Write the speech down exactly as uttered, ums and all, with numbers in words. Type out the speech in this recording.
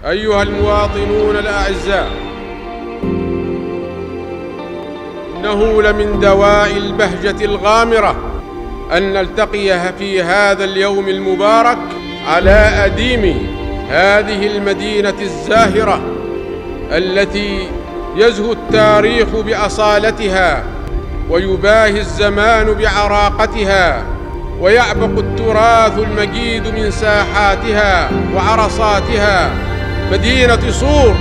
أيها المواطنون الأعزاء، إنه لمن دواء البهجة الغامرة أن نلتقي في هذا اليوم المبارك على أديم هذه المدينة الزاهرة التي يزهو التاريخ بأصالتها ويباهي الزمان بعراقتها ويعبق التراث المجيد من ساحاتها وعرصاتها، مدينة صور.